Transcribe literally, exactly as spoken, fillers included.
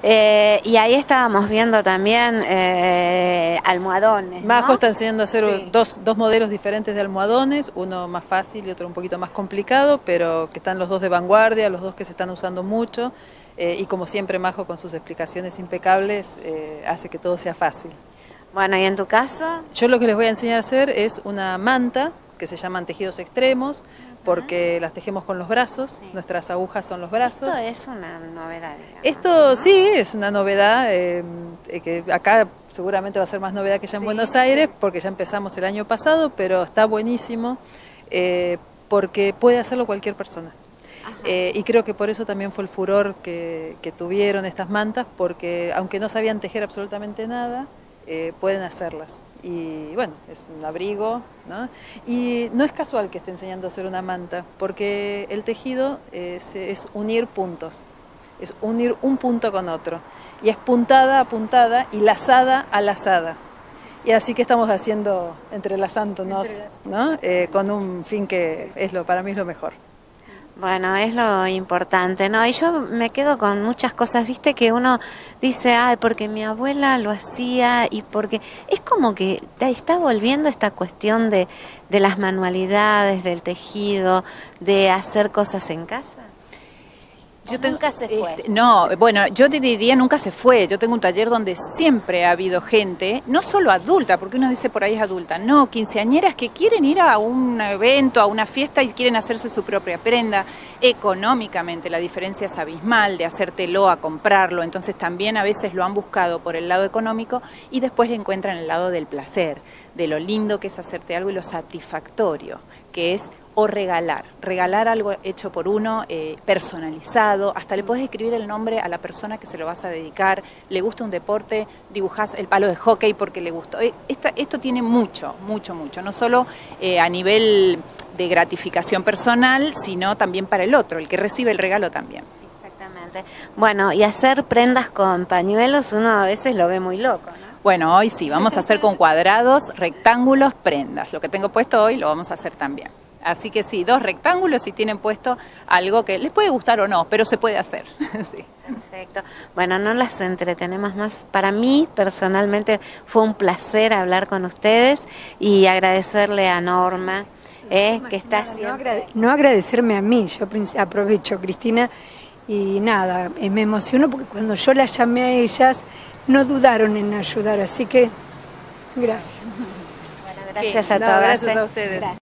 Eh, y ahí estábamos viendo también eh, almohadones, ¿no? Majo está enseñando a hacer Sí. dos, dos modelos diferentes de almohadones, uno más fácil y otro un poquito más complicado, pero que están los dos de vanguardia, los dos que se están usando mucho, eh, y como siempre Majo con sus explicaciones impecables eh, hace que todo sea fácil. Bueno, ¿y en tu caso? Yo lo que les voy a enseñar a hacer es una manta, que se llaman tejidos extremos, porque las tejemos con los brazos, sí. Nuestras agujas son los brazos. Esto es una novedad, digamos, Esto ¿no? Sí, es una novedad, eh, que acá seguramente va a ser más novedad que ya en sí, Buenos Aires, sí. Porque ya empezamos el año pasado, pero está buenísimo, eh, porque puede hacerlo cualquier persona. Eh, y creo que por eso también fue el furor que, que tuvieron estas mantas, porque aunque no sabían tejer absolutamente nada, eh, pueden hacerlas. Y bueno, es un abrigo, ¿no? Y no es casual que esté enseñando a hacer una manta, porque el tejido es, es unir puntos, es unir un punto con otro, y es puntada a puntada y lazada a lazada. Y así que estamos haciendo, entrelazándonos, ¿no? Eh, con un fin que es lo, para mí es lo mejor. Bueno, es lo importante, ¿no? Y yo me quedo con muchas cosas, viste, que uno dice, ay, porque mi abuela lo hacía y porque es como que está volviendo esta cuestión de, de las manualidades, del tejido, de hacer cosas en casa. Yo tengo, nunca se fue. Este, no, bueno, yo te diría nunca se fue. Yo tengo un taller donde siempre ha habido gente, no solo adulta, porque uno dice por ahí es adulta, no, quinceañeras que quieren ir a un evento, a una fiesta y quieren hacerse su propia prenda. Económicamente la diferencia es abismal de hacértelo a comprarlo, entonces también a veces lo han buscado por el lado económico y después le encuentran el lado del placer, de lo lindo que es hacerte algo y lo satisfactorio que es o regalar, regalar algo hecho por uno, eh, personalizado, hasta le podés escribir el nombre a la persona que se lo vas a dedicar, le gusta un deporte, dibujás el palo de hockey porque le gustó. Esta, esto tiene mucho, mucho, mucho, no solo eh, a nivel de gratificación personal, sino también para el otro, el que recibe el regalo también. Exactamente. Bueno, y hacer prendas con pañuelos uno a veces lo ve muy loco, ¿no? Bueno, hoy sí, vamos a hacer con cuadrados, rectángulos, prendas. Lo que tengo puesto hoy lo vamos a hacer también. Así que sí, dos rectángulos y tienen puesto algo que les puede gustar o no, pero se puede hacer. Sí. Perfecto. Bueno, no las entretenemos más. Para mí, personalmente, fue un placer hablar con ustedes y agradecerle a Norma, eh, que está nada, siempre... No, agrade no agradecerme a mí, yo aprovecho, Cristina, y nada, me emociono porque cuando yo las llamé a ellas, no dudaron en ayudar, así que gracias. Bueno, gracias sí, a no, todas. Gracias eh. a ustedes. Gracias.